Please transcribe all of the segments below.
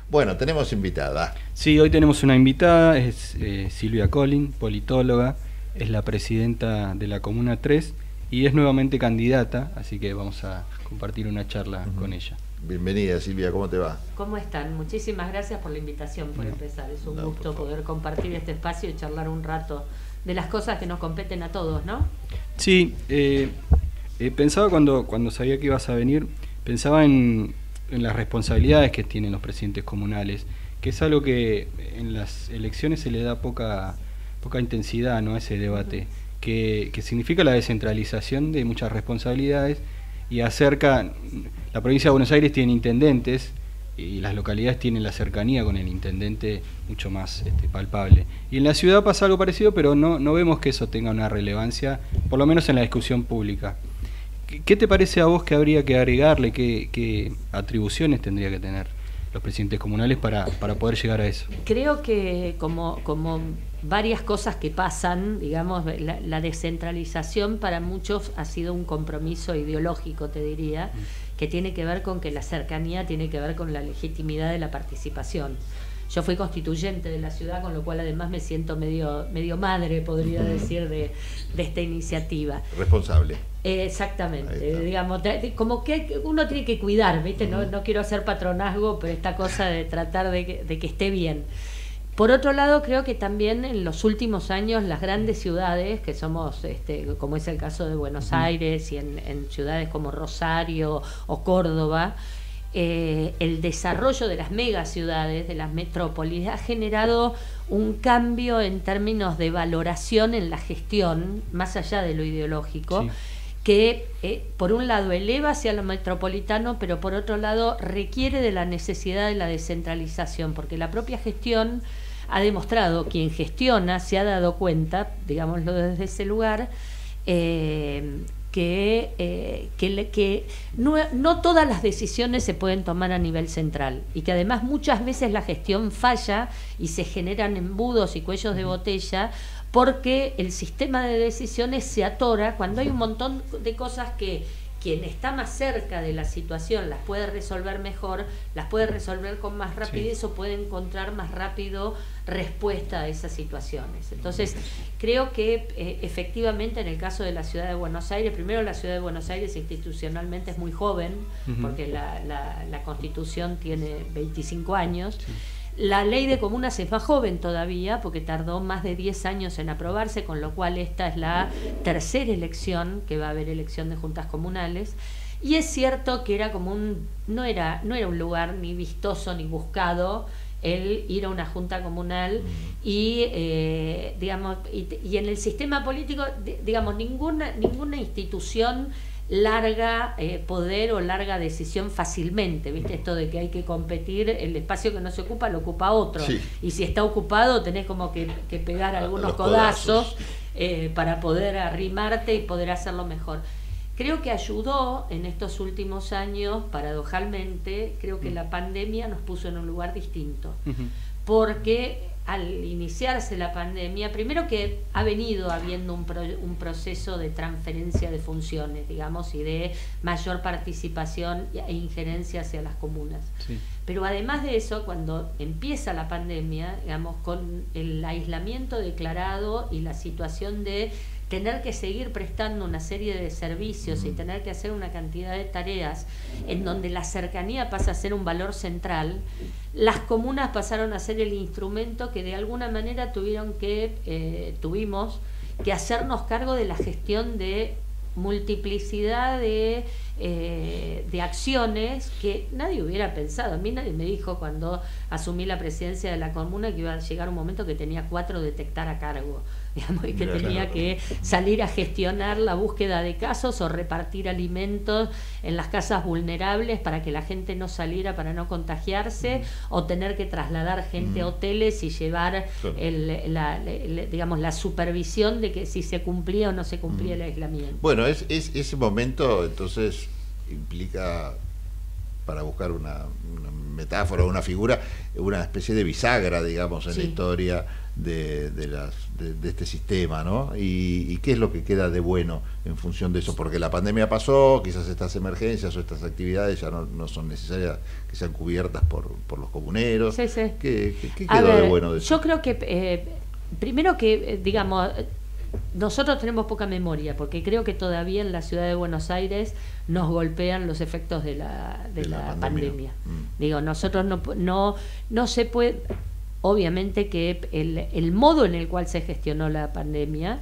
Bueno, tenemos invitada. Sí, hoy tenemos una invitada, es Silvia Collin, politóloga, es la presidenta de la Comuna 3 y es nuevamente candidata, así que vamos a compartir una charla con ella. Bienvenida, Silvia, ¿cómo te va? ¿Cómo están? Muchísimas gracias por la invitación, por empezar. Es un gusto poder compartir este espacio y charlar un rato de las cosas que nos competen a todos, ¿no? Sí, pensaba cuando sabía que ibas a venir, pensaba en las responsabilidades que tienen los presidentes comunales, que es algo que en las elecciones se le da poca intensidad, ¿no?, a ese debate, que significa la descentralización de muchas responsabilidades y acerca. La provincia de Buenos Aires tiene intendentes y las localidades tienen la cercanía con el intendente mucho más palpable. Y en la ciudad pasa algo parecido, pero no vemos que eso tenga una relevancia, por lo menos en la discusión pública. ¿Qué te parece a vos que habría que agregarle, qué atribuciones tendría que tener los presidentes comunales para poder llegar a eso? Creo que como varias cosas que pasan, digamos, la descentralización para muchos ha sido un compromiso ideológico, te diría, que tiene que ver con que la cercanía tiene que ver con la legitimidad de la participación. Yo fui constituyente de la ciudad, con lo cual además me siento medio madre, podría decir, de esta iniciativa. Responsable. Exactamente, digamos, como que uno tiene que cuidar, ¿viste? No quiero hacer patronazgo, pero esta cosa de tratar de que esté bien. Por otro lado, creo que también en los últimos años las grandes ciudades, que somos, como es el caso de Buenos Aires y en ciudades como Rosario o Córdoba, el desarrollo de las megaciudades, de las metrópolis, ha generado un cambio en términos de valoración en la gestión, más allá de lo ideológico, sí, que por un lado eleva hacia lo metropolitano, pero por otro lado requiere de la necesidad de la descentralización, porque la propia gestión ha demostrado, quien gestiona se ha dado cuenta, digámoslo desde ese lugar, que no todas las decisiones se pueden tomar a nivel central y que además muchas veces la gestión falla y se generan embudos y cuellos de botella porque el sistema de decisiones se atora cuando hay un montón de cosas que quien está más cerca de la situación las puede resolver mejor, las puede resolver con más rapidez, sí, o puede encontrar más rápido respuesta a esas situaciones. Entonces, creo que efectivamente en el caso de la ciudad de Buenos Aires, primero la ciudad de Buenos Aires institucionalmente es muy joven, porque la Constitución tiene 25 años, sí. La ley de comunas es más joven todavía, porque tardó más de 10 años en aprobarse, con lo cual esta es la tercera elección, que va a haber elección de juntas comunales. Y es cierto que era como no era un lugar ni vistoso ni buscado el ir a una junta comunal y digamos y en el sistema político, digamos, ninguna institución larga poder o larga decisión fácilmente, ¿viste? Esto de que hay que competir, el espacio que no se ocupa lo ocupa otro, sí, y si está ocupado tenés como que pegar algunos codazos para poder arrimarte y poder hacerlo mejor. Creo que ayudó en estos últimos años, paradojalmente, creo que la pandemia nos puso en un lugar distinto, porque al iniciarse la pandemia, primero que ha venido habiendo un proceso de transferencia de funciones, digamos, y de mayor participación e injerencia hacia las comunas. Sí. Pero además de eso, cuando empieza la pandemia, digamos, con el aislamiento declarado y la situación de tener que seguir prestando una serie de servicios y tener que hacer una cantidad de tareas en donde la cercanía pasa a ser un valor central, las comunas pasaron a ser el instrumento que de alguna manera tuvimos que hacernos cargo de la gestión de multiplicidad de acciones que nadie hubiera pensado. A mí nadie me dijo cuando asumí la presidencia de la comuna que iba a llegar un momento que tenía 4 detectar a cargo, digamos, y que tenía que salir a gestionar la búsqueda de casos o repartir alimentos en las casas vulnerables para que la gente no saliera, para no contagiarse, o tener que trasladar gente a hoteles y llevar digamos, la supervisión de que si se cumplía o no se cumplía el aislamiento. Bueno, ese momento entonces implica para buscar una metáfora, una figura, una especie de bisagra, digamos, en la historia de este sistema, ¿no? Y qué es lo que queda de bueno en función de eso, porque la pandemia pasó, quizás estas emergencias o estas actividades ya no son necesarias que sean cubiertas por los comuneros. Sí, sí. ¿Qué quedó de bueno de eso? Yo creo que primero que, digamos, nosotros tenemos poca memoria, porque creo que todavía en la ciudad de Buenos Aires nos golpean los efectos de la pandemia. Digo, nosotros no se puede, obviamente que el modo en el cual se gestionó la pandemia,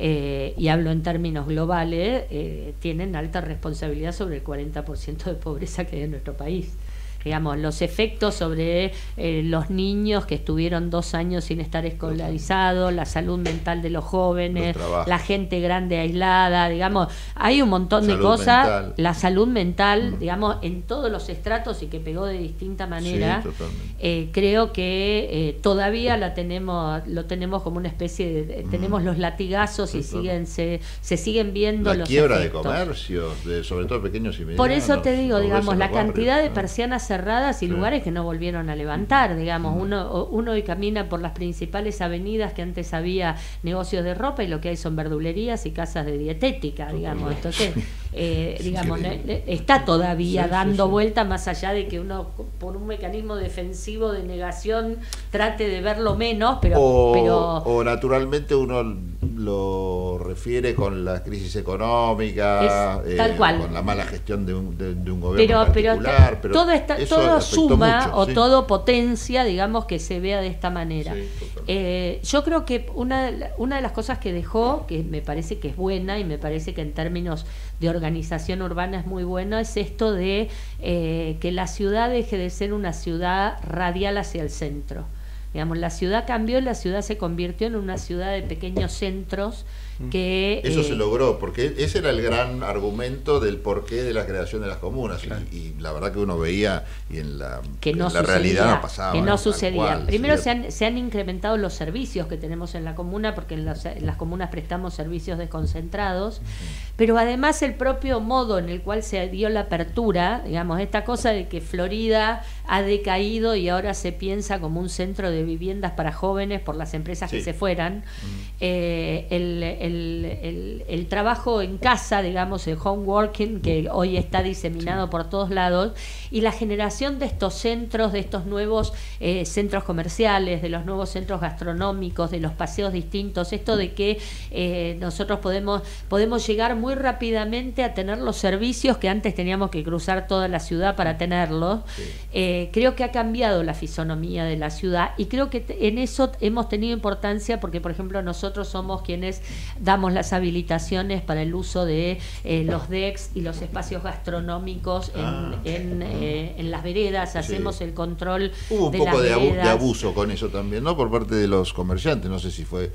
y hablo en términos globales, tienen alta responsabilidad sobre el 40% de pobreza que hay en nuestro país. Digamos, los efectos sobre los niños que estuvieron 2 años sin estar escolarizados, la salud mental de los jóvenes, la gente grande aislada, digamos, hay un montón de cosas, mental. La salud mental, digamos, en todos los estratos y que pegó de distinta manera. Sí, creo que todavía lo tenemos como una especie de, tenemos los latigazos y se siguen viendo los quiebra efectos. De comercios, sobre todo pequeños y medianos. Por eso te digo, digamos, la cantidad de persianas cerradas y lugares que no volvieron a levantar, digamos, uno hoy camina por las principales avenidas que antes había negocios de ropa y lo que hay son verdulerías y casas de dietética, digamos, entonces digamos, está todavía dando vuelta, más allá de que uno por un mecanismo defensivo de negación trate de verlo menos, pero naturalmente uno lo refiere con la crisis económica, tal cual, con la mala gestión de un gobierno particular, pero todo suma mucho, todo potencia, digamos, que se vea de esta manera. Yo creo que una de las cosas que dejó, que me parece que es buena y me parece que en términos de organización urbana es muy buena, es esto de que la ciudad deje de ser una ciudad radial hacia el centro. Digamos, la ciudad cambió y la ciudad se convirtió en una ciudad de pequeños centros que... Eso se logró, porque ese era el gran argumento del porqué de la creación de las comunas, y la verdad que uno veía y en la realidad no pasaba. Que no sucedía. Primero se han incrementado los servicios que tenemos en la comuna, porque en las comunas prestamos servicios desconcentrados, pero además el propio modo en el cual se dio la apertura, digamos, esta cosa de que Florida ha decaído y ahora se piensa como un centro de viviendas para jóvenes por las empresas que se fueran, el trabajo en casa, digamos, el home working, que hoy está diseminado por todos lados, y la generación de estos centros, de estos nuevos centros comerciales, de los nuevos centros gastronómicos, de los paseos distintos, esto de que nosotros podemos llegar muy rápidamente a tener los servicios que antes teníamos que cruzar toda la ciudad para tenerlos. Creo que ha cambiado la fisonomía de la ciudad y creo que en eso hemos tenido importancia, porque por ejemplo nosotros somos quienes damos las habilitaciones para el uso de los decks y los espacios gastronómicos en las veredas, hacemos el control. Hubo un poco de abuso con eso también, ¿no? Por parte de los comerciantes, no sé si fue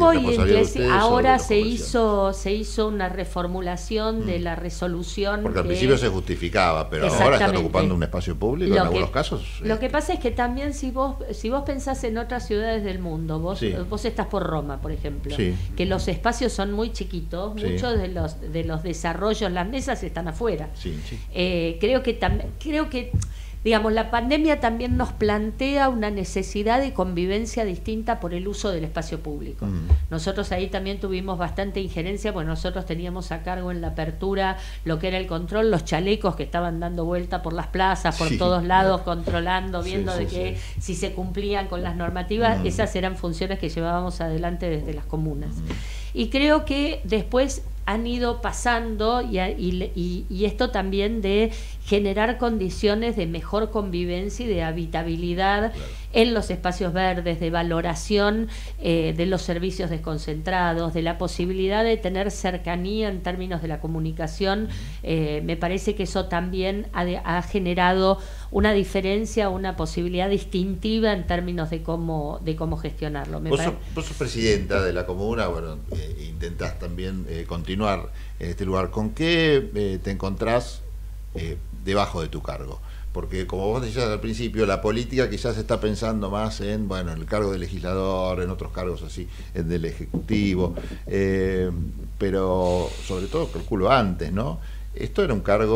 ahora se hizo una reformulación de la resolución, porque al principio se justificaba, pero ahora están ocupando un espacio público en algunos casos. Lo que pasa es que también si vos pensás en otras ciudades del mundo, vos estás por Roma, por ejemplo, que los espacios son muy chiquitos, muchos de los desarrollos, las mesas están afuera. Creo que digamos, la pandemia también nos plantea una necesidad de convivencia distinta por el uso del espacio público. Nosotros ahí también tuvimos bastante injerencia, porque nosotros teníamos a cargo en la apertura lo que era el control, los chalecos que estaban dando vuelta por las plazas, por todos lados, controlando, viendo que si se cumplían con las normativas. Esas eran funciones que llevábamos adelante desde las comunas. Y creo que después han ido pasando y esto también de generar condiciones de mejor convivencia y de habitabilidad en los espacios verdes, de valoración de los servicios desconcentrados, de la posibilidad de tener cercanía en términos de la comunicación. Me parece que eso también ha generado una diferencia, una posibilidad distintiva en términos de cómo gestionarlo. Vos sos presidenta de la comuna, bueno, intentás también continuar en este lugar. ¿Con qué te encontrás debajo de tu cargo? Porque como vos decías al principio, la política quizás está pensando más en, bueno, en el cargo de legislador, en otros cargos así, en del ejecutivo, pero sobre todo calculo antes, ¿no? Esto era un cargo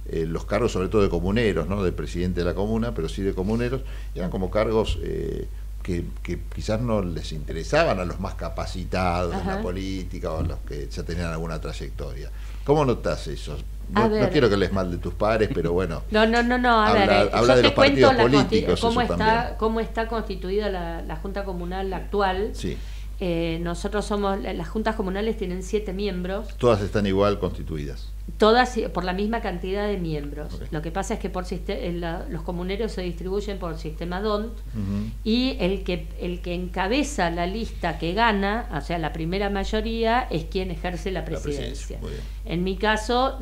los cargos sobre todo de comuneros, no de presidente de la comuna, pero sí de comuneros, eran como cargos que quizás no les interesaban a los más capacitados en la política o a los que ya tenían alguna trayectoria. ¿Cómo notas eso? No quiero que les mal de tus pares, pero bueno. No. Habla de los partidos políticos. Cómo está constituida la Junta Comunal actual. Sí. Nosotros las juntas comunales tienen 7 miembros. Todas están igual constituidas. Todas por la misma cantidad de miembros. Okay. Lo que pasa es que los comuneros se distribuyen por sistema DONT, y el que encabeza la lista que gana, o sea, la primera mayoría, es quien ejerce la presidencia. En mi caso,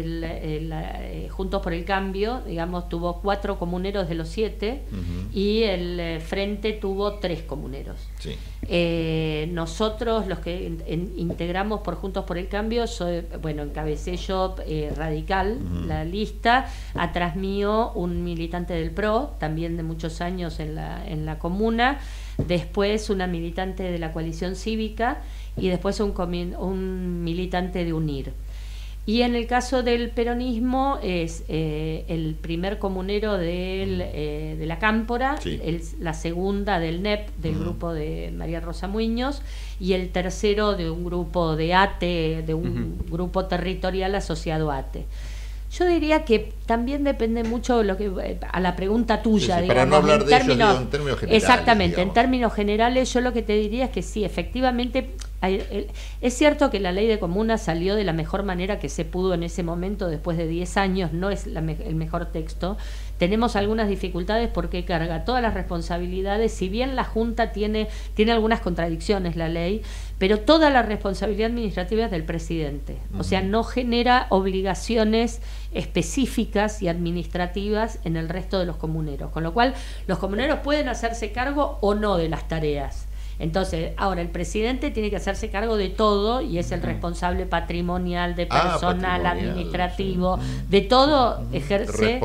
Juntos por el Cambio, digamos, tuvo 4 comuneros de los 7, y el Frente tuvo 3 comuneros. Sí. Nosotros, los que integramos por Juntos por el Cambio, encabecé yo radical la lista, atrás mío un militante del PRO, también de muchos años en la comuna, después una militante de la coalición cívica, y después un militante de UNIR. Y en el caso del peronismo es el primer comunero de la Cámpora, sí, la segunda del NEP, del grupo de María Rosa Muñoz, y el tercero de un grupo de ATE, de un grupo territorial asociado a ATE. Yo diría que también depende mucho a la pregunta tuya, digamos, para no hablar de ellos, en términos generales. Exactamente, digamos. En términos generales, yo lo que te diría es que sí, efectivamente, es cierto que la ley de comunas salió de la mejor manera que se pudo en ese momento, después de 10 años, no es el mejor texto. Tenemos algunas dificultades porque carga todas las responsabilidades, si bien la Junta tiene algunas contradicciones la ley, pero toda la responsabilidad administrativa es del presidente. O sea, no genera obligaciones específicas y administrativas en el resto de los comuneros, con lo cual los comuneros pueden hacerse cargo o no de las tareas. Entonces, ahora el presidente tiene que hacerse cargo de todo, y es el responsable patrimonial, de personal, administrativo, de todo ejerce.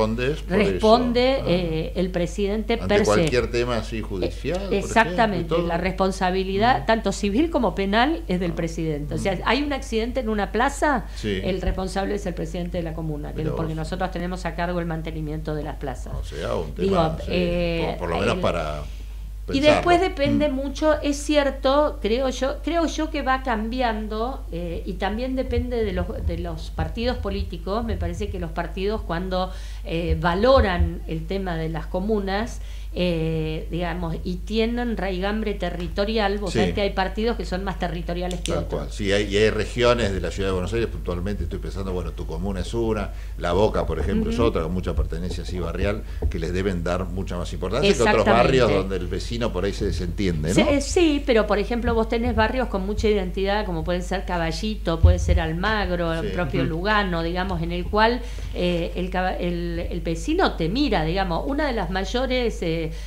Responde el presidente ante cualquier tema así judicial. Exactamente, la responsabilidad, tanto civil como penal, es del presidente. O sea, hay un accidente en una plaza, el responsable es el presidente de la comuna, porque nosotros tenemos a cargo el mantenimiento de las plazas. O sea, un tema, por lo menos para... Y después depende mucho, es cierto, creo yo que va cambiando, y también depende de los partidos políticos. Me parece que los partidos, cuando valoran el tema de las comunas, digamos, y tienen raigambre territorial, vos sabés que hay partidos que son más territoriales que otros. Sí, hay regiones de la ciudad de Buenos Aires, puntualmente estoy pensando, tu comuna es una, La Boca, por ejemplo, es otra, con mucha pertenencia así barrial, que les deben dar mucha más importancia que otros barrios donde el vecino por ahí se desentiende, ¿no? Sí, pero por ejemplo vos tenés barrios con mucha identidad, como pueden ser Caballito, puede ser Almagro, el propio Lugano, digamos, en el cual el vecino te mira, digamos. Una de las mayores...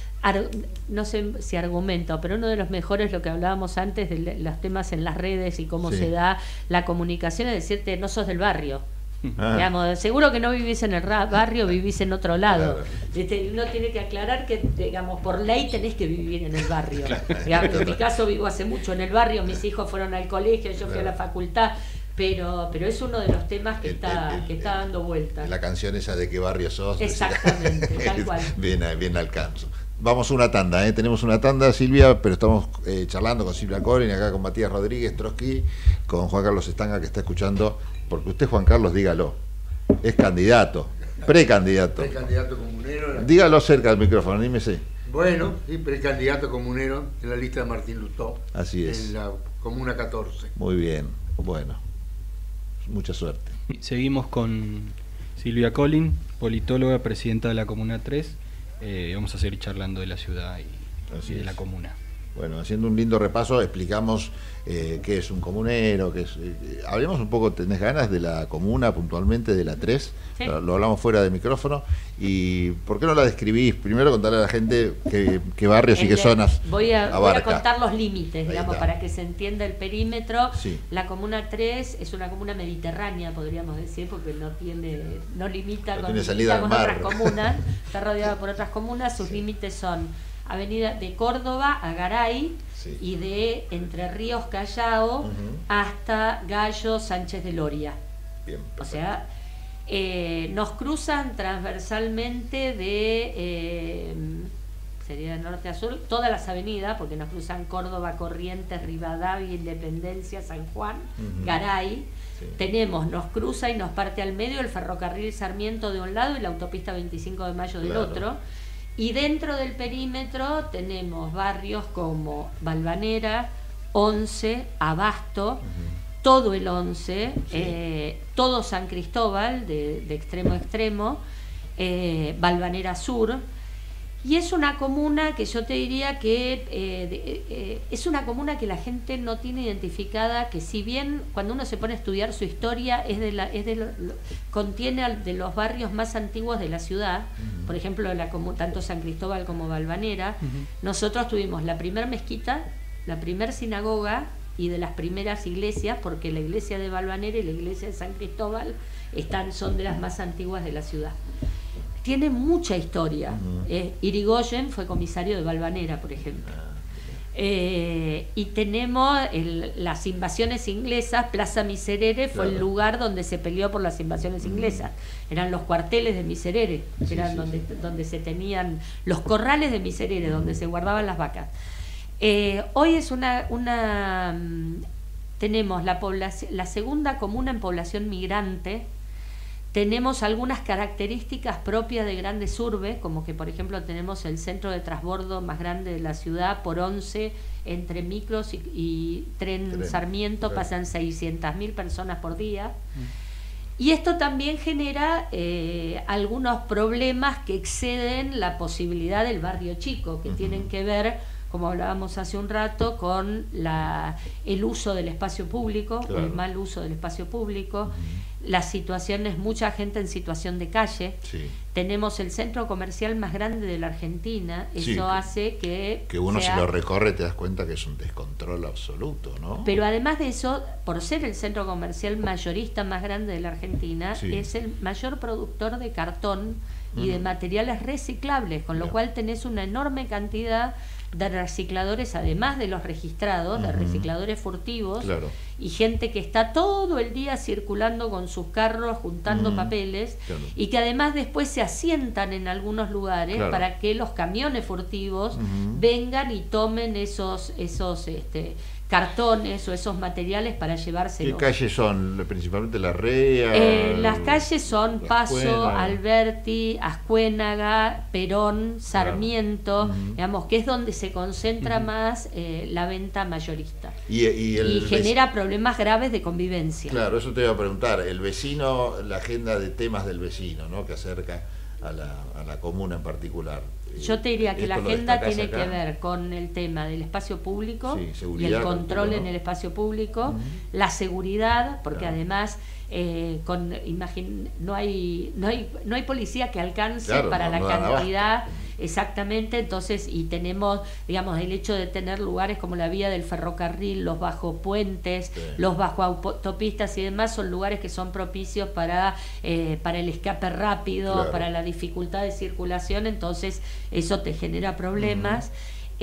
no sé si argumento, pero uno de los mejores, lo que hablábamos antes de los temas en las redes y cómo se da la comunicación, es decirte, no sos del barrio. Digamos, seguro que no vivís en el barrio, vivís en otro lado. Uno tiene que aclarar que, digamos, por ley tenés que vivir en el barrio. Digamos, en mi caso vivo hace mucho en el barrio, mis hijos fueron al colegio, yo fui a la facultad. Pero es uno de los temas que está dando vuelta. La canción esa de qué barrio sos. Exactamente, tal cual. Bien alcanzo. Vamos a una tanda, tenemos una tanda, Silvia, pero estamos charlando con Silvia Collin, acá con Matías Rodríguez Trotsky, con Juan Carlos Estanga, que está escuchando, porque usted, Juan Carlos, dígalo, es candidato, precandidato. Precandidato comunero. Dígalo cerca del micrófono, anímese. Bueno, sí, precandidato comunero en la lista de Martín Lutó. Así es. En la comuna 14. Muy bien, bueno, mucha suerte. Seguimos con Silvia Collin, politóloga, presidenta de la Comuna 3. Vamos a seguir charlando de la ciudad y de la comuna. Bueno, haciendo un lindo repaso, explicamos qué es un comunero, hablemos un poco, ¿tenés ganas de la comuna puntualmente, de la 3? Sí. Lo hablamos fuera de micrófono. ¿Y por qué no la describís? Primero contarle a la gente qué barrios y qué zonas voy a contar los límites, digamos, para que se entienda el perímetro. Sí. La comuna 3 es una comuna mediterránea, podríamos decir, porque no limita con otras comunas, está rodeada por otras comunas. Sus límites son Avenida de Córdoba a Garay, y de Entre Ríos, Callao, hasta Gallo, Sánchez de Loria. Bien, o sea, Nos cruzan transversalmente sería de norte a sur, todas las avenidas, porque nos cruzan Córdoba, Corrientes, Rivadavia, Independencia, San Juan, Garay. Sí. Nos cruza y nos parte al medio el ferrocarril Sarmiento de un lado y la autopista 25 de Mayo del otro. Y dentro del perímetro tenemos barrios como Valvanera, Once, Abasto, todo el Once, sí. Todo San Cristóbal, de extremo a extremo, Valvanera Sur. Y es una comuna que yo te diría que es una comuna que la gente no tiene identificada, que si bien cuando uno se pone a estudiar su historia contiene de los barrios más antiguos de la ciudad, por ejemplo tanto San Cristóbal como Valvanera. Nosotros tuvimos la primer mezquita, la primer sinagoga y de las primeras iglesias, porque la iglesia de Valvanera y la iglesia de San Cristóbal son de las más antiguas de la ciudad. Tiene mucha historia. Irigoyen fue comisario de Valvanera, por ejemplo. Y tenemos las invasiones inglesas. Plaza Miserere fue el lugar donde se peleó por las invasiones inglesas. Eran los cuarteles de Miserere, eran donde se tenían los corrales de Miserere, donde se guardaban las vacas. Hoy es tenemos la segunda comuna en población migrante. Tenemos algunas características propias de grandes urbes, como que por ejemplo tenemos el centro de transbordo más grande de la ciudad, por 11, entre micros y tren Sarmiento, pasan 600.000 personas por día. Y esto también genera algunos problemas que exceden la posibilidad del barrio chico, que tienen que ver, como hablábamos hace un rato, con el uso del espacio público, o el mal uso del espacio público. Las situaciones, mucha gente en situación de calle. Tenemos el centro comercial más grande de la Argentina. Eso hace que uno si lo recorre te das cuenta que es un descontrol absoluto, ¿no? Pero además de eso, por ser el centro comercial mayorista más grande de la Argentina, es el mayor productor de cartón y de materiales reciclables, con lo cual tenés una enorme cantidad de recicladores, además de los registrados, de recicladores furtivos, y gente que está todo el día circulando con sus carros juntando papeles, y que además después se asientan en algunos lugares para que los camiones furtivos vengan y tomen esos cartones o esos materiales para llevárselos. ¿Qué calles son? Principalmente La Rea. Las calles son Paso, Alberti, Ascuénaga, Perón, Sarmiento, digamos, que es donde se concentra más la venta mayorista. Y genera problemas graves de convivencia. Claro, eso te iba a preguntar. El vecino, la agenda de temas del vecino, ¿no?, que acerca a la comuna en particular. Yo te diría que la agenda tiene que ver con el tema del espacio público y el control en el espacio público, la seguridad, porque además no hay policía que alcance para la cantidad. Exactamente, entonces, y tenemos, digamos, el hecho de tener lugares como la vía del ferrocarril, los bajo puentes, los bajo autopistas y demás, son lugares que son propicios para el escape rápido, para la dificultad de circulación, entonces eso te genera problemas.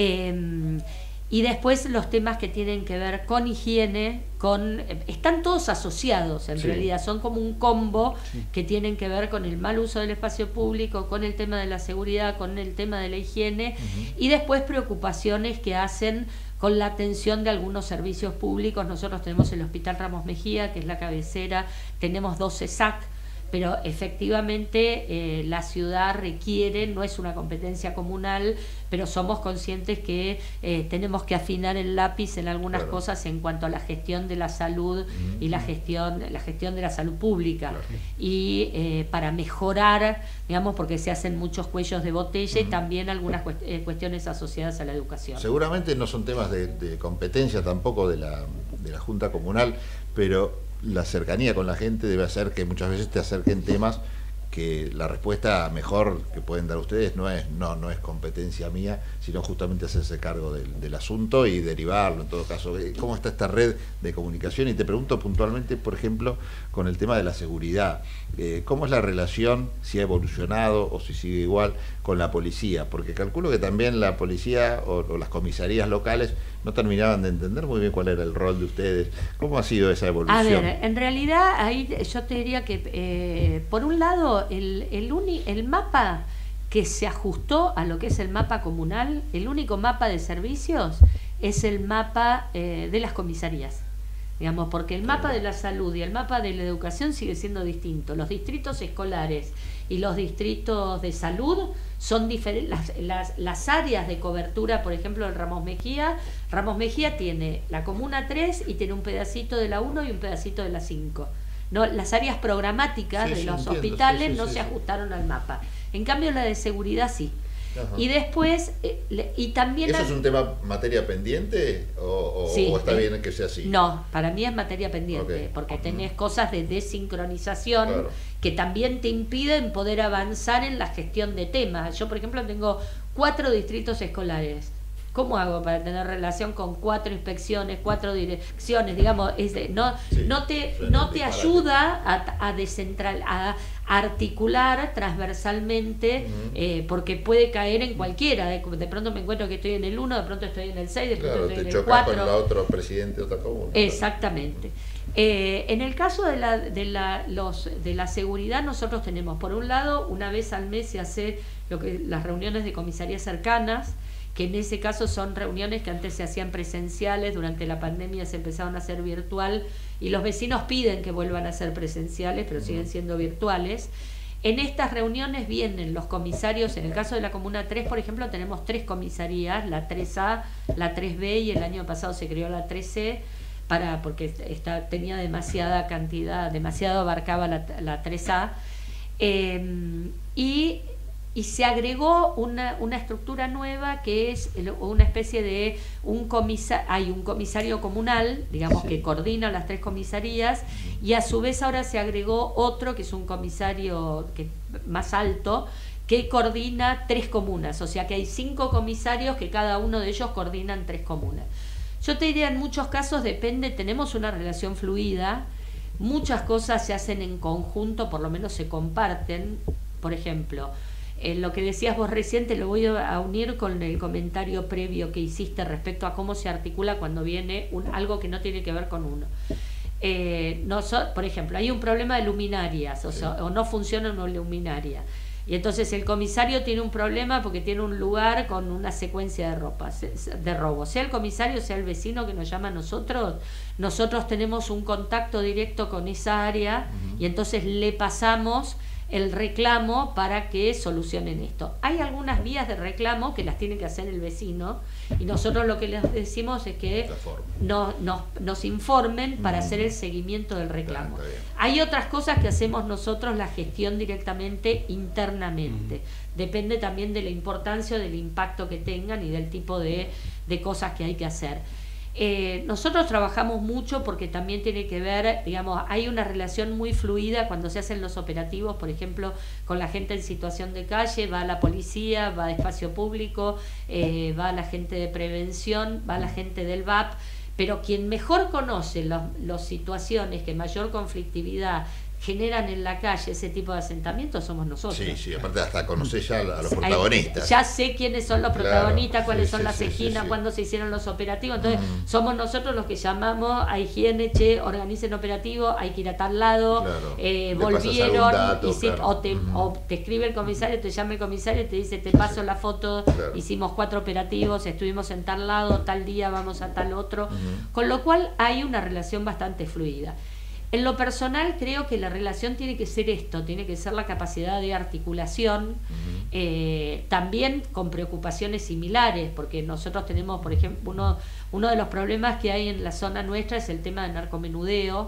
Y después los temas que tienen que ver con higiene, están todos asociados en realidad, son como un combo que tienen que ver con el mal uso del espacio público, con el tema de la seguridad, con el tema de la higiene, y después preocupaciones que hacen con la atención de algunos servicios públicos. Nosotros tenemos el Hospital Ramos Mejía, que es la cabecera, tenemos 12 SAC, pero efectivamente la ciudad requiere, no es una competencia comunal, pero somos conscientes que tenemos que afinar el lápiz en algunas cosas en cuanto a la gestión de la salud y la gestión de la salud pública, y para mejorar, digamos, porque se hacen muchos cuellos de botella y también algunas cuestiones asociadas a la educación. Seguramente no son temas de competencia tampoco de la Junta Comunal, pero la cercanía con la gente debe hacer que muchas veces te acerquen temas que la respuesta mejor que pueden dar ustedes no es competencia mía, sino justamente hacerse cargo del asunto y derivarlo, en todo caso. ¿Cómo está esta red de comunicación? Y te pregunto puntualmente, por ejemplo, con el tema de la seguridad. ¿Cómo es la relación, si ha evolucionado o si sigue igual, con la policía? Porque calculo que también la policía o las comisarías locales no terminaban de entender muy bien cuál era el rol de ustedes. ¿Cómo ha sido esa evolución? A ver, en realidad ahí yo te diría que por un lado el mapa que se ajustó a lo que es el mapa comunal, el único mapa de servicios es el mapa de las comisarías, digamos, porque el mapa de la salud y el mapa de la educación sigue siendo distinto. Los distritos escolares y los distritos de salud son diferentes. Las áreas de cobertura, por ejemplo, el Ramos Mejía tiene la Comuna 3 y tiene un pedacito de la 1 y un pedacito de la 5. No, las áreas programáticas de los hospitales no se ajustaron al mapa. En cambio, la de seguridad sí. Ajá. Y después, y también... ¿Eso es un tema materia pendiente o está bien que sea así? No, para mí es materia pendiente, okay, porque tenés cosas de desincronización, claro, que también te impiden poder avanzar en la gestión de temas. Yo, por ejemplo, tengo 4 distritos escolares. ¿Cómo hago para tener relación con 4 inspecciones, 4 direcciones? Digamos, no te ayuda a articular transversalmente, porque puede caer en cualquiera. De pronto me encuentro que estoy en el 1, de pronto estoy en el 6, de pronto estoy en el 4. Con el otro presidente de otra comuna. Exactamente. En el caso de la seguridad, nosotros tenemos, por un lado, una vez al mes se hace las reuniones de comisarías cercanas, que en ese caso son reuniones que antes se hacían presenciales, durante la pandemia se empezaron a hacer virtual y los vecinos piden que vuelvan a ser presenciales, pero siguen siendo virtuales. En estas reuniones vienen los comisarios. En el caso de la Comuna 3, por ejemplo, tenemos 3 comisarías, la 3A, la 3B, y el año pasado se creó la 3C, porque tenía demasiada cantidad, demasiado abarcaba la 3A, y se agregó una estructura nueva que es una especie de hay un comisario comunal, digamos, que coordina las 3 comisarías, y a su vez ahora se agregó otro que es un comisario más alto, que coordina 3 comunas, o sea que hay 5 comisarios que cada uno de ellos coordinan 3 comunas. Yo te diría, en muchos casos depende, tenemos una relación fluida, muchas cosas se hacen en conjunto, por lo menos se comparten. Por ejemplo, lo que decías vos reciente lo voy a unir con el comentario previo que hiciste respecto a cómo se articula cuando viene algo que no tiene que ver con uno. Por ejemplo, hay un problema de luminarias, o no funciona una luminaria, y entonces el comisario tiene un problema porque tiene un lugar con una secuencia de robos. Sea el comisario, sea el vecino que nos llama a nosotros tenemos un contacto directo con esa área, y entonces le pasamos el reclamo para que solucionen esto. Hay algunas vías de reclamo que las tiene que hacer el vecino, y nosotros lo que les decimos es que nos informen para hacer el seguimiento del reclamo. Hay otras cosas que hacemos nosotros, la gestión directamente internamente. Depende también de la importancia o del impacto que tengan y del tipo de cosas que hay que hacer. Nosotros trabajamos mucho porque también tiene que ver, digamos, hay una relación muy fluida cuando se hacen los operativos, por ejemplo, con la gente en situación de calle, va la policía, va espacio público, va la gente de prevención, va la gente del VAP, pero quien mejor conoce las situaciones que mayor conflictividad generan en la calle ese tipo de asentamientos somos nosotros. Sí, aparte hasta conocer ya a los protagonistas. Ya sé quiénes son los protagonistas, cuáles son las esquinas, cuándo se hicieron los operativos. Entonces somos nosotros los que llamamos a higiene, organicen operativo, hay que ir a tal lado, volvieron, o te escribe el comisario, te llama el comisario y te dice, te paso la foto, hicimos 4 operativos, estuvimos en tal lado, tal día vamos a tal otro, con lo cual hay una relación bastante fluida. En lo personal creo que la relación tiene que ser tiene que ser la capacidad de articulación, también con preocupaciones similares, porque nosotros tenemos, por ejemplo, uno de los problemas que hay en la zona nuestra es el tema del narcomenudeo.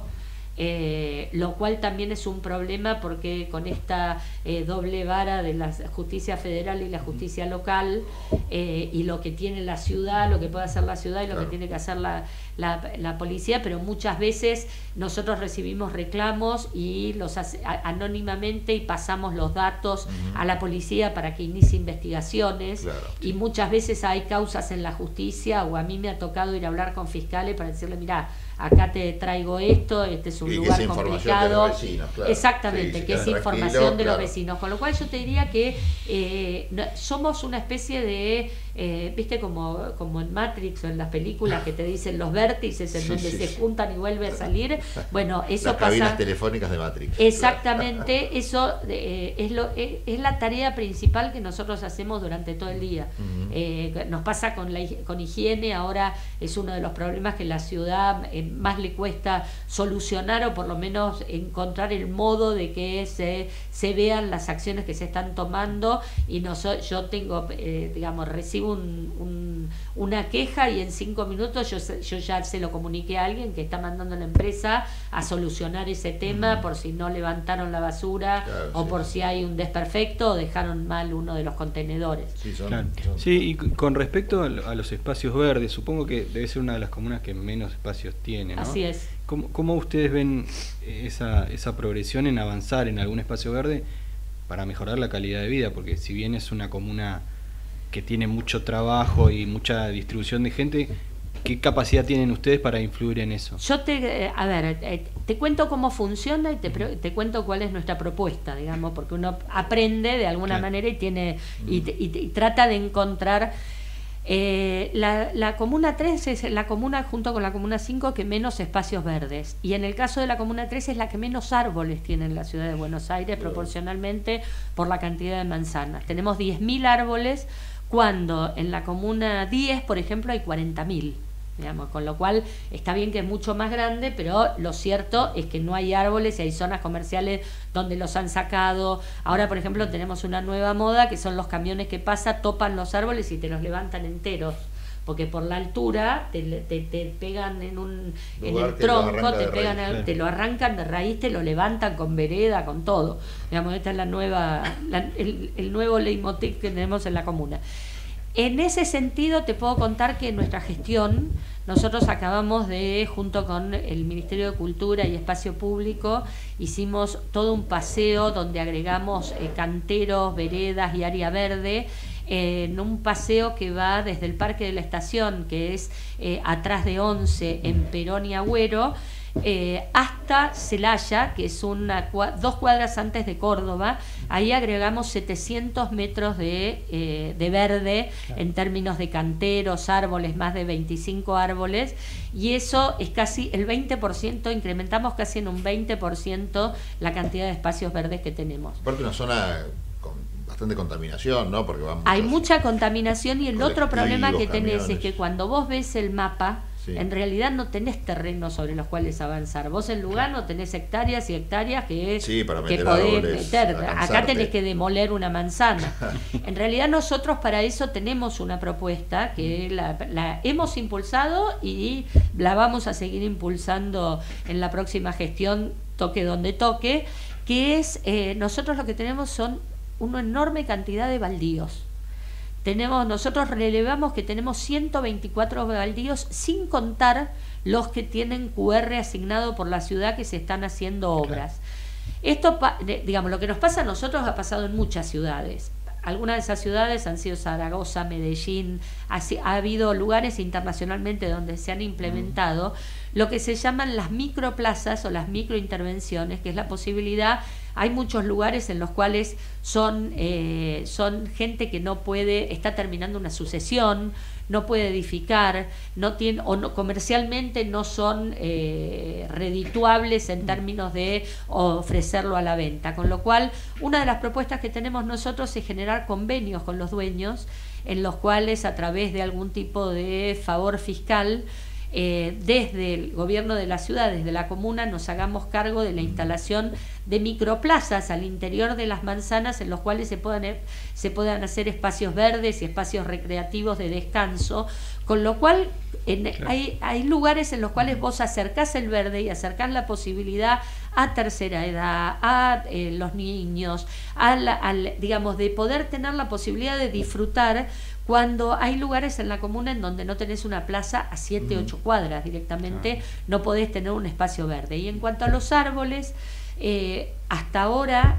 lo cual también es un problema porque con esta doble vara de la justicia federal y la justicia local, y lo que tiene la ciudad, lo que puede hacer la ciudad y lo que tiene que hacer la policía, pero muchas veces nosotros recibimos reclamos y los anónimamente y pasamos los datos a la policía para que inicie investigaciones, y muchas veces hay causas en la justicia, o a mí me ha tocado ir a hablar con fiscales para decirle, mirá, acá te traigo esto, este es un lugar complicado. Vecinos, exactamente, que es información de los vecinos. Con lo cual yo te diría que somos una especie de, viste, como en Matrix o en las películas que te dicen los vértices en donde se juntan y vuelve a salir. Bueno, eso las pasa. cabinas telefónicas de Matrix. Exactamente, eso es la tarea principal que nosotros hacemos durante todo el día. Nos pasa con higiene, ahora es uno de los problemas que la ciudad más le cuesta solucionar, o por lo menos encontrar el modo de que se vean las acciones que se están tomando, y yo tengo, digamos, recibo una queja y en 5 minutos yo ya se lo comuniqué a alguien que está mandando a la empresa a solucionar ese tema, por si no levantaron la basura, o por si hay un desperfecto o dejaron mal uno de los contenedores. Sí, y con respecto a los espacios verdes, supongo que debe ser una de las comunas que menos espacios tiene, ¿no? Así es. ¿Cómo ustedes ven esa progresión en avanzar en algún espacio verde para mejorar la calidad de vida? Porque si bien es una comuna que tiene mucho trabajo y mucha distribución de gente, ¿qué capacidad tienen ustedes para influir en eso? Yo te cuento cómo funciona y te cuento cuál es nuestra propuesta, digamos, porque uno aprende de alguna manera y tiene y trata de encontrar. La Comuna 3 es la comuna, junto con la Comuna 5, que menos espacios verdes, y en el caso de la Comuna 3 es la que menos árboles tiene en la ciudad de Buenos Aires, proporcionalmente por la cantidad de manzanas. Tenemos 10.000 árboles, cuando en la Comuna 10, por ejemplo, hay 40.000. Digamos, con lo cual está bien que es mucho más grande, pero lo cierto es que no hay árboles y hay zonas comerciales donde los han sacado. Ahora, por ejemplo, tenemos una nueva moda que son los camiones que pasan, topan los árboles y te los levantan enteros, porque por la altura te pegan en el tronco, te lo arrancan de raíz, te lo levantan con vereda, con todo. Digamos, esta es el nuevo leitmotiv que tenemos en la comuna. En ese sentido te puedo contar que en nuestra gestión nosotros acabamos de, junto con el Ministerio de Cultura y Espacio Público, hicimos todo un paseo donde agregamos canteros, veredas y área verde, en un paseo que va desde el Parque de la Estación, que es atrás de 11 en Perón y Agüero, hasta Celaya, que es 2 cuadras antes de Córdoba. Ahí agregamos 700 metros de verde, en términos de canteros, árboles, más de 25 árboles, y eso es casi el 20%, incrementamos casi en un 20% la cantidad de espacios verdes que tenemos. Aparte una zona con bastante contaminación, ¿no? Porque hay mucha contaminación, y el otro problema que tenés es que cuando vos ves el mapa, en realidad no tenés terrenos sobre los cuales avanzar. Vos en Lugano tenés hectáreas y hectáreas que podés meter. Acá tenés que demoler una manzana. En realidad nosotros para eso tenemos una propuesta que la hemos impulsado y la vamos a seguir impulsando en la próxima gestión, toque donde toque, que es, nosotros lo que tenemos son una enorme cantidad de baldíos. Nosotros relevamos que tenemos 124 baldíos, sin contar los que tienen QR asignado por la ciudad, que se están haciendo obras. Esto, digamos, lo que nos pasa a nosotros ha pasado en muchas ciudades. Algunas de esas ciudades han sido Zaragoza, Medellín, ha habido lugares internacionalmente donde se han implementado lo que se llaman las microplazas o las microintervenciones, que es la posibilidad. Hay muchos lugares en los cuales son gente que no puede, está terminando una sucesión, no puede edificar, comercialmente no son redituables en términos de ofrecerlo a la venta. Con lo cual, una de las propuestas que tenemos nosotros es generar convenios con los dueños, en los cuales, a través de algún tipo de favor fiscal, desde el gobierno de la ciudad, desde la comuna, nos hagamos cargo de la instalación de microplazas al interior de las manzanas en los cuales se puedan hacer espacios verdes y espacios recreativos de descanso, con lo cual hay lugares en los cuales vos acercás el verde y acercás la posibilidad a tercera edad, a los niños, digamos, de poder tener la posibilidad de disfrutar, cuando hay lugares en la comuna en donde no tenés una plaza a 7, 8 cuadras directamente, no podés tener un espacio verde. Y en cuanto a los árboles, hasta ahora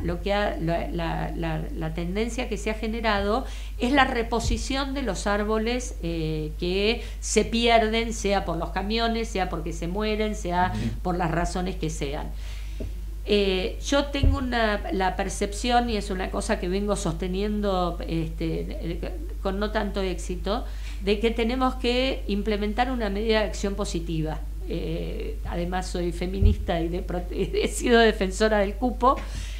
la tendencia que se ha generado es la reposición de los árboles que se pierden, sea por los camiones, sea porque se mueren, sea por las razones que sean. Yo tengo la percepción, y es una cosa que vengo sosteniendo con no tanto éxito, de que tenemos que implementar una medida de acción positiva. Además soy feminista y he sido defensora del cupo.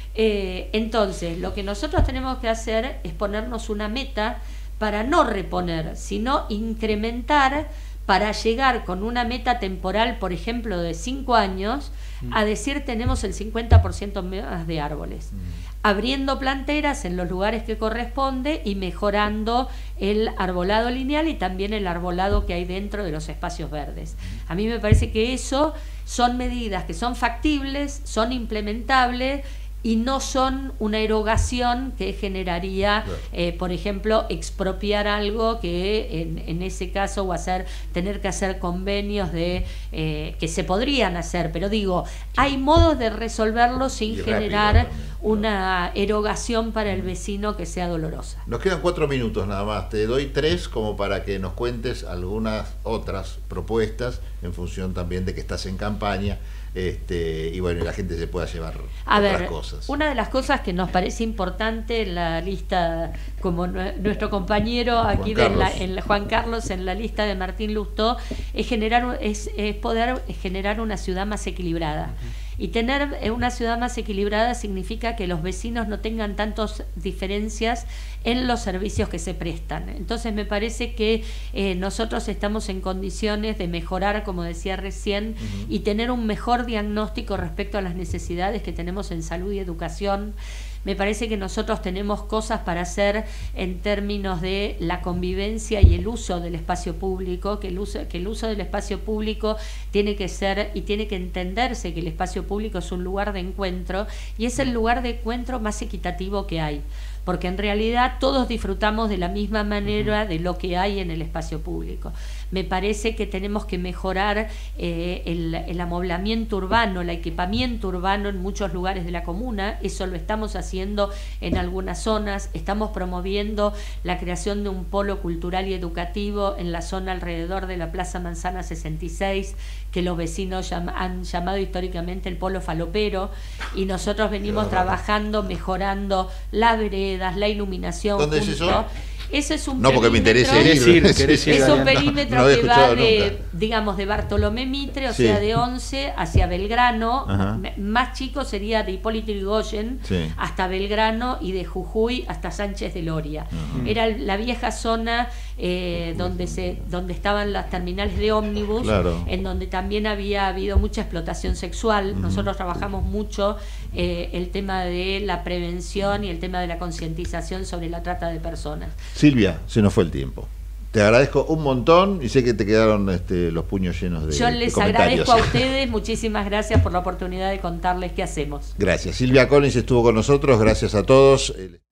Entonces, lo que nosotros tenemos que hacer es ponernos una meta para no reponer, sino incrementar, para llegar con una meta temporal, por ejemplo, de 5 años, a decir tenemos el 50% más de árboles, abriendo planteras en los lugares que corresponde y mejorando el arbolado lineal y también el arbolado que hay dentro de los espacios verdes. A mí me parece que eso son medidas que son factibles, son implementables y no son una erogación que generaría, por ejemplo, expropiar algo que en ese caso, o tener que hacer convenios que se podrían hacer, pero digo, hay modos de resolverlo sin generar una erogación para el vecino que sea dolorosa. Nos quedan 4 minutos nada más, te doy 3 como para que nos cuentes algunas otras propuestas en función también de que estás en campaña. Y bueno, la gente se pueda llevar otras cosas. Una de las cosas que nos parece importante en la lista, como nuestro compañero aquí Juan Carlos en la lista de Martín Lustó, es poder generar una ciudad más equilibrada. Y tener una ciudad más equilibrada significa que los vecinos no tengan tantas diferencias en los servicios que se prestan. Entonces me parece que nosotros estamos en condiciones de mejorar, como decía recién, y tener un mejor diagnóstico respecto a las necesidades que tenemos en salud y educación. Me parece que nosotros tenemos cosas para hacer en términos de la convivencia y el uso del espacio público, que el uso del espacio público tiene que ser y tiene que entenderse que el espacio público es un lugar de encuentro y es el lugar de encuentro más equitativo que hay, porque en realidad todos disfrutamos de la misma manera de lo que hay en el espacio público. Me parece que tenemos que mejorar el amoblamiento urbano, el equipamiento urbano en muchos lugares de la comuna. Eso lo estamos haciendo en algunas zonas. Estamos promoviendo la creación de un polo cultural y educativo en la zona alrededor de la Plaza Manzana 66, que los vecinos han llamado históricamente el polo falopero, y nosotros venimos trabajando, mejorando las veredas, la iluminación. ¿Dónde es eso? Ese es un no, porque me interesa es un perímetro que va de Bartolomé Mitre, o sea, de 11 hacia Belgrano. Más chico sería de Hipólito Yrigoyen hasta Belgrano, y de Jujuy hasta Sánchez de Loria. Era la vieja zona donde estaban las terminales de ómnibus, en donde también había habido mucha explotación sexual. Nosotros trabajamos mucho el tema de la prevención y el tema de la concientización sobre la trata de personas. Silvia, se nos fue el tiempo. Te agradezco un montón y sé que te quedaron los puños llenos de Yo les agradezco a ustedes, muchísimas gracias por la oportunidad de contarles qué hacemos. Gracias. Silvia Collins estuvo con nosotros, gracias a todos.